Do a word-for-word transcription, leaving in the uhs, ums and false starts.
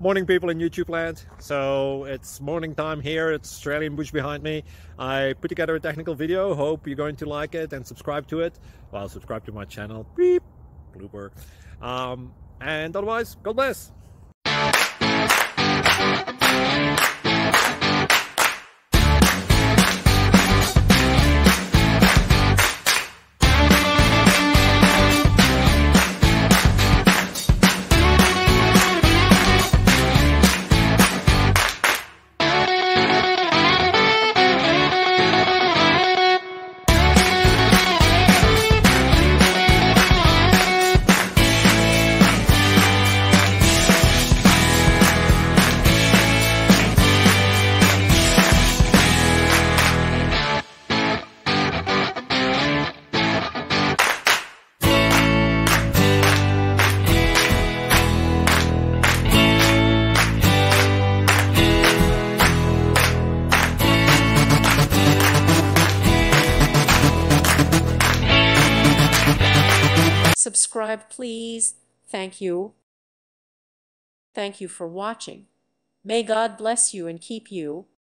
Morning, people in YouTube land. So it's morning time here. It's Australian bush behind me. I put together a technical video. Hope you're going to like it and subscribe to it. Well, subscribe to my channel. Beep. Blooper. Um, and otherwise, God bless. Subscribe, please. Thank you. Thank you for watching. May God bless you and keep you.